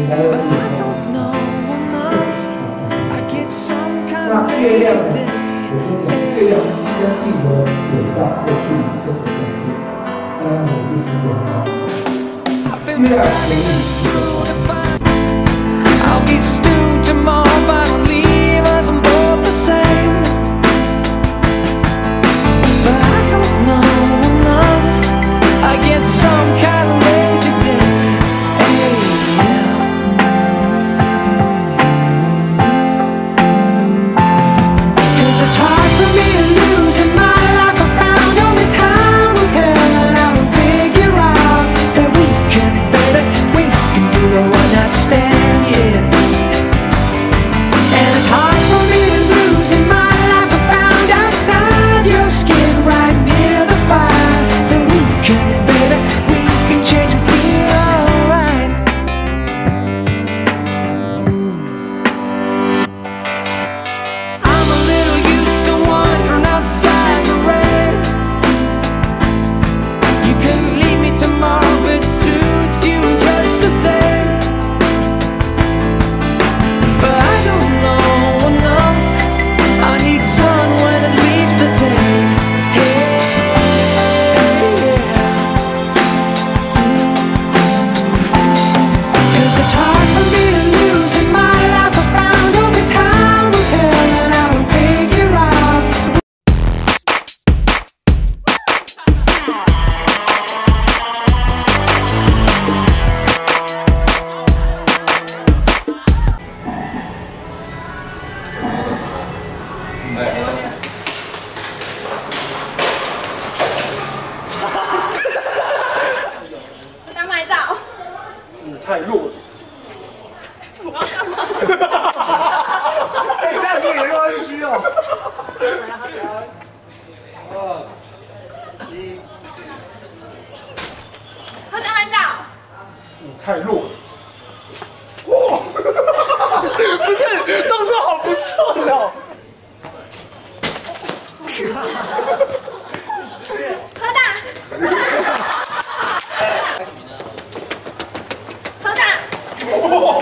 那月亮呢？月亮跟地球轨道的距离真的改变，当然我是很有吗？月亮给你时间。 I'll be stewed tomorrow if I don't leave us on both the same. But I don't know enough. I get some kind of lazy day. Hey, cause it's hard for me to lose in my life. I found only time will tell, and I will figure out that we can better. We can do a one night stand. It's hard for me to lose in my life. I found outside your skin, right near the fire, that we can better, we can change and feel alright. I'm a little used to wandering outside the rain. You couldn't leave me tomorrow, it suits you just the same. But I don't know enough. I need sun when it leaves the day. Hey, yeah. 'Cause it's hard for me to lose in my life. I found only time will tell, and I will figure out. 我想拍照。 你太弱了。 我要干嘛？ 哎，这样你也要虚哦。2、1， 我想拍照。 你太弱了。哇！不是，动作好不顺哦。 喝大。喝大。 哇！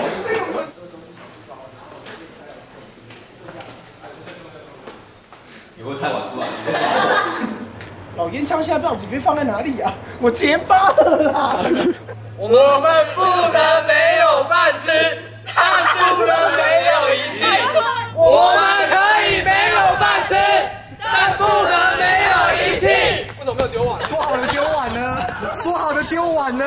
你会太晚出来？ 老烟枪下标底被放在哪里呀？我结巴了啦！ 我们不能没有饭吃，但不能没有仪器。我们可以没有饭吃，但不能没有仪器。为什么没有丢碗？ 说好的丢碗呢？说好的丢碗呢？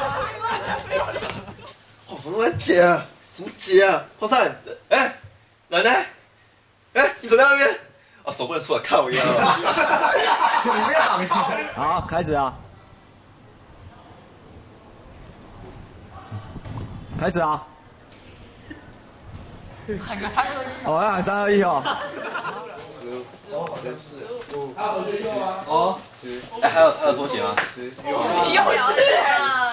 哦，什么在解啊？怎么解啊？后善，哎，奶奶，哎，你走在那边，哦，手不能出来，靠腰。你不要挡。 好，开始啊！开始啊！喊个3、2、1。哦，要喊3、2、1哦。 10，哎，还有拖鞋吗？ 你又聊日本。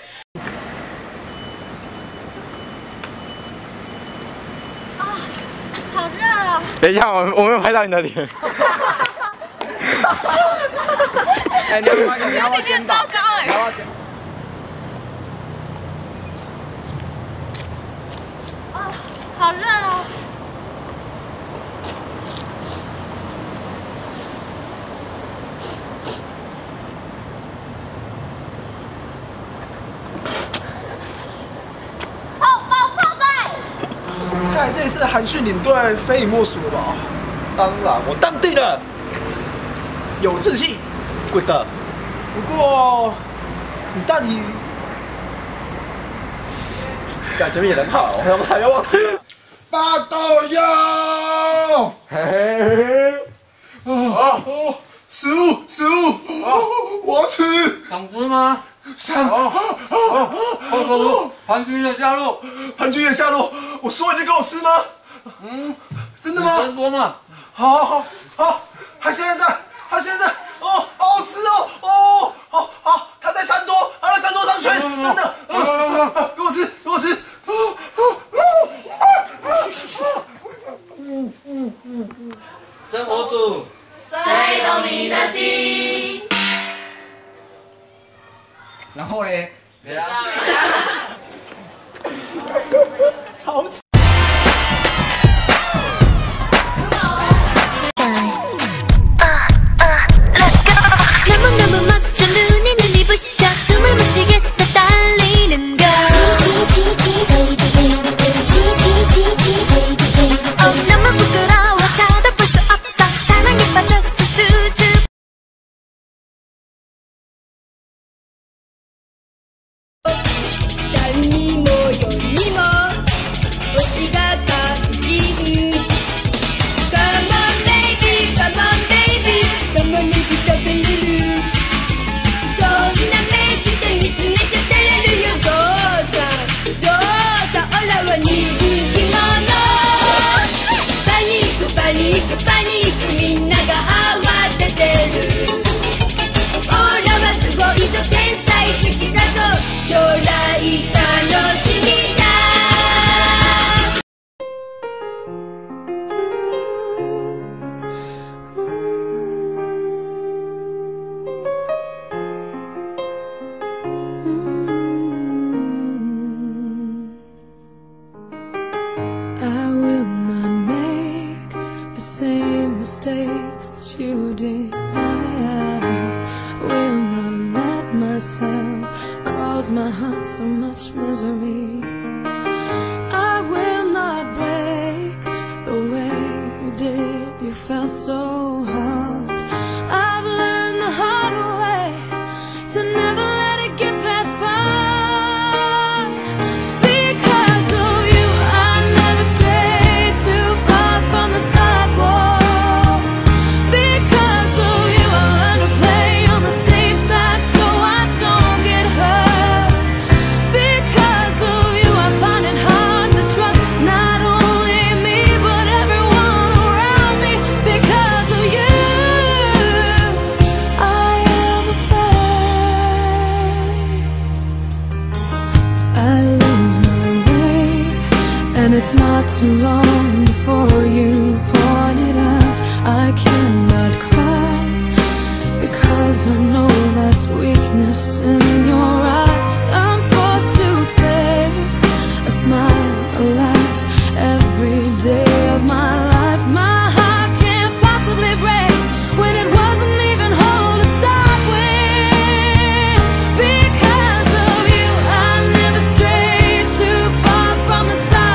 啊，好热啊！ 等一下，我没有拍到你的脸。 哎，你要不要肩膀？ 糟糕哎！ 你要不要肩？ 啊，好热啊！炮在！ 看来这一次韩训领队非你莫属了吧？ 当然，我当定了。 有志气。 Good。 不过，你到底…… 感觉也很好，我们还要忘记了。 八豆腰。嘿嘿。哦食物，我要吃。 想吃吗？ 想。 韩军的下落。 韩军也下落。我说你就给我吃吗？真的吗？ 真说嘛。 好，他现在在，哦，好好吃哦，好，他在山多，他在山多上圈，真的，给我吃， 生活组最懂你的心。 然后嘞？ 对啊。 超强。 パニックみんなが慌ててるオラはすごいぞ天才的だぞ将来楽しみだ Mistakes that you did, I will not let myself cause my heart so much misery. I will not break the way you did. You felt so hard. I've learned the hard way to never let it get that far. Because of you, I never stray too far from the sidewalk. It's not too long before you point it out. I cannot cry because I know that's weakness in your eyes. I'm forced to fake a smile, a laugh every day of my life. My heart can't possibly break when it wasn't even whole to start with. Because of you, I never strayed too far from the side.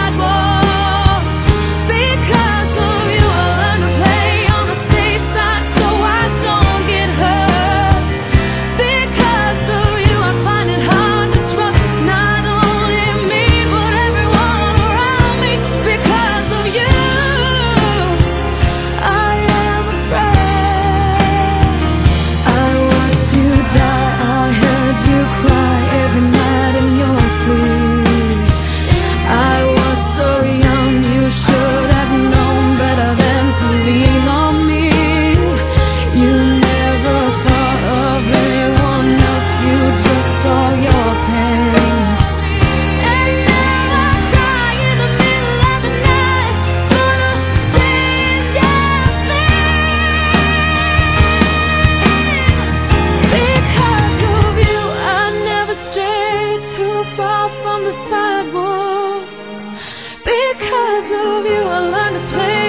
Because of you, I learned to play.